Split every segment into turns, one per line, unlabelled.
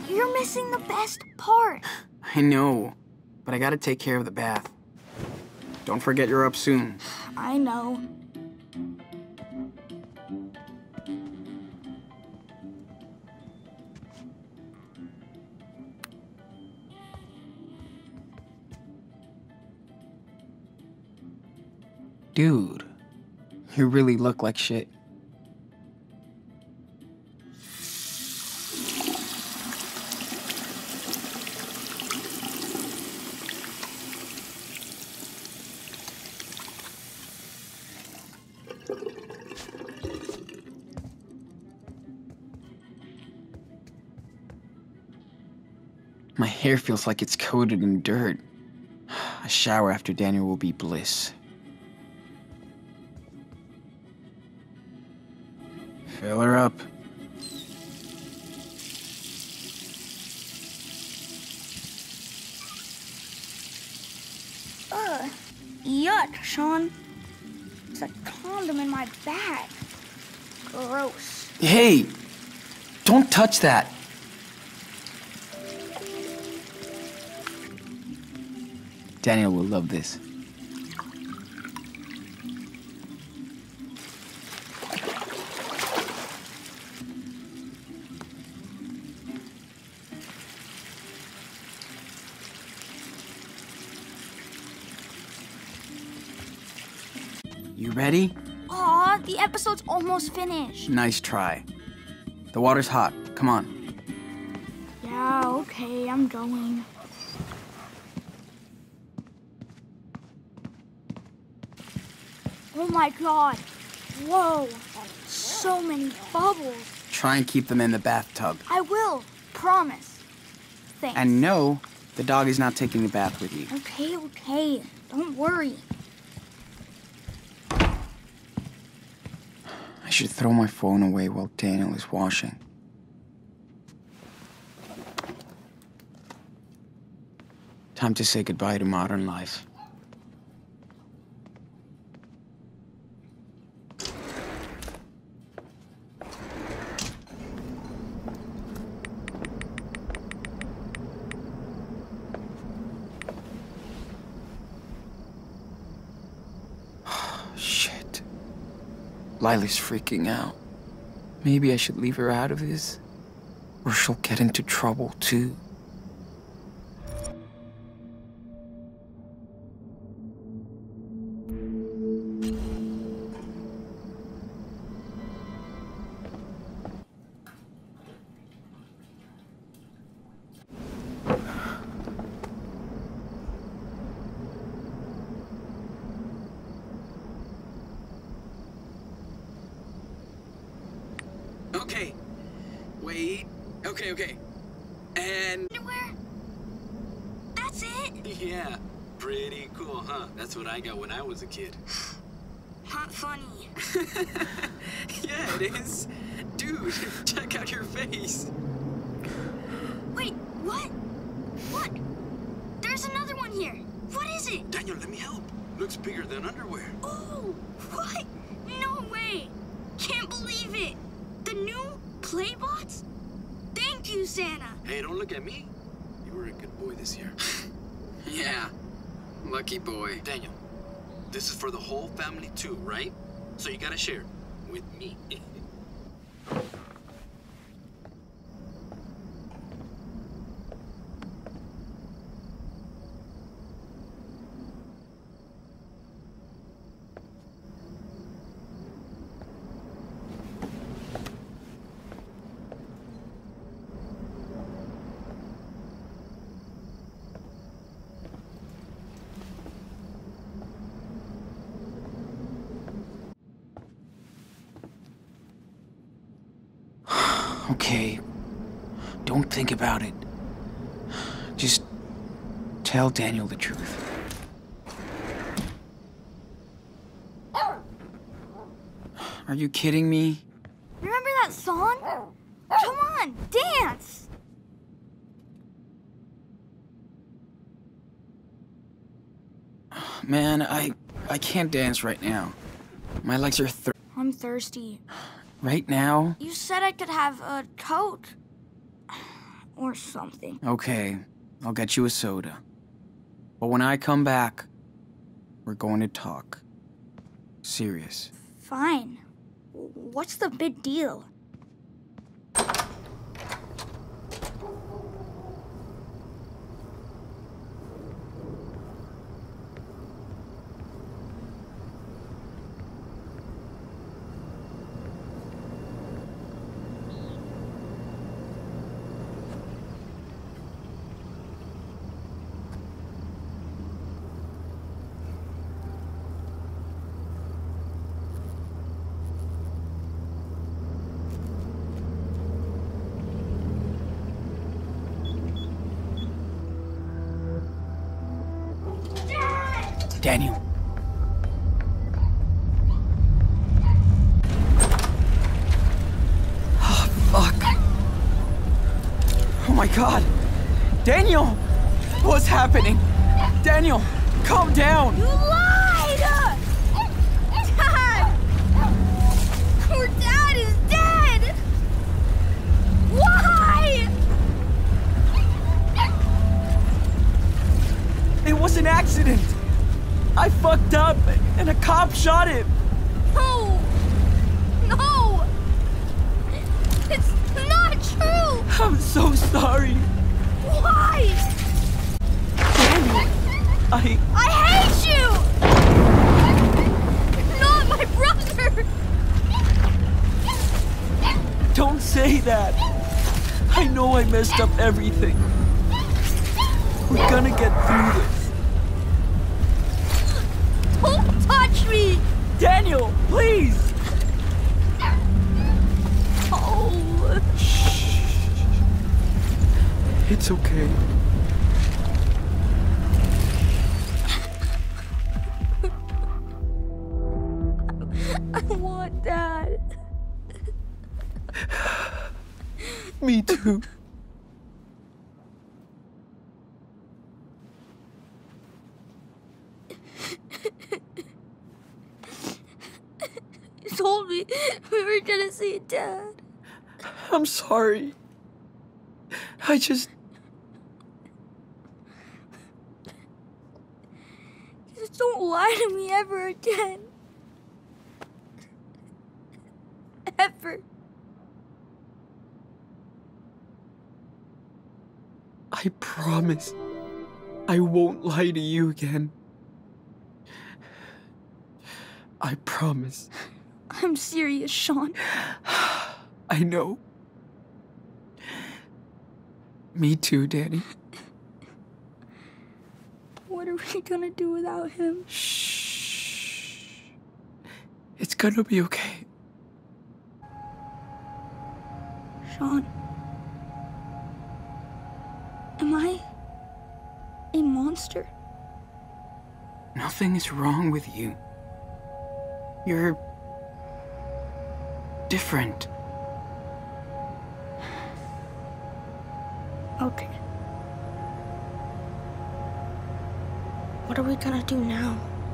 You're missing the best part.
I know, but I gotta take care of the bath. Don't forget you're up soon.
I know.
Dude, you really look like shit. My hair feels like it's coated in dirt. A shower after Daniel will be bliss. Fill her up.
Yuck, Sean. There's a condom in my bag. Gross.
Hey! Don't touch that! Daniel will love this. You ready?
Aw, the episode's almost finished.
Nice try. The water's hot. Come on.
Yeah, okay, I'm going. Oh my god. Whoa. So many bubbles.
Try and keep them in the bathtub.
I will. Promise. Thanks.
And no, the dog is not taking the bath with you.
Okay, okay. Don't worry.
I should throw my phone away while Daniel is washing. Time to say goodbye to modern life. Shit. Lily's freaking out. Maybe I should leave her out of this, or she'll get into trouble too. Okay. Wait. Okay. And...
Underwear? That's it?
Yeah. Pretty cool, huh? That's what I got when I was a kid.
Not funny.
Yeah, it is. Dude, check out your face.
Wait, what? What? There's another one here. What is it?
Daniel, let me help. Looks bigger than underwear.
Oh, what? No way. Can't believe it. The new Playbots? Thank you, Santa.
Hey, don't look at me. You were a good boy this year.
Yeah. Lucky boy.
Daniel, this is for the whole family too, right? So you gotta share with me.
Okay. Don't think about it. Just tell Daniel the truth. Are you kidding me?
Remember that song? Come on, dance!
Man, I can't dance right now. My legs are
I'm thirsty.
right now.
You said I could have a Coke. or something.
Okay, I'll get you a soda. But when I come back, we're going to talk. Serious.
Fine. What's the big deal?
Daniel. Oh, fuck. Oh my God. Daniel! What's happening? Daniel, calm down.
You lied! Dad! Your dad is dead! Why?
It was an accident. I fucked up and a cop shot him.
No! No! It's not true!
I'm so sorry.
Why?
Daniel,
I hate you! You're not my brother!
Don't say that. I know I messed up everything. We're gonna get through this.
Don't touch me!
Daniel, please!
Oh.
Shh. It's okay.
I want Dad.
Me too.
You told me we were gonna see Dad.
I'm sorry.
Just don't lie to me ever again. Ever.
I promise I won't lie to you again. I promise.
I'm serious, Sean.
I know. Me too, Danny.
What are we gonna do without him?
Shh. It's gonna be okay.
Sean. Am I a monster?
Nothing is wrong with you. You're different.
Okay. What are we gonna do now?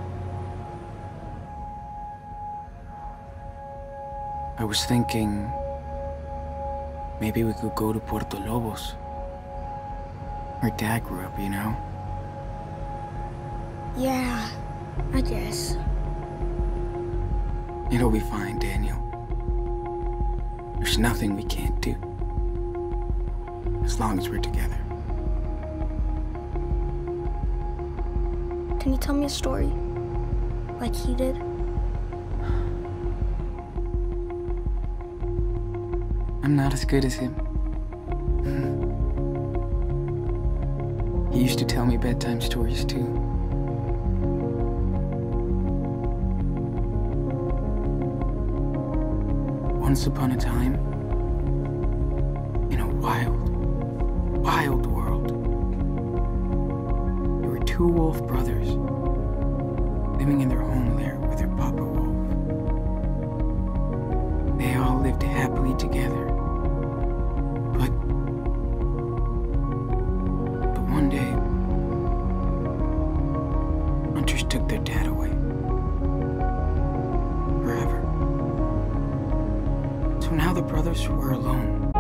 I was thinking maybe we could go to Puerto Lobos. Where Dad grew up, you know?
Yeah, I guess.
It'll be fine, Daniel. There's nothing we can't do. As long as we're together.
Can you tell me a story? Like he did?
I'm not as good as him. He used to tell me bedtime stories, too. Once upon a time, in a wild, wild world, there were two wolf brothers living in their home lair with their papa wolf. They all lived happily together. But one day, hunters took their dad away. Forever. So now the brothers were alone.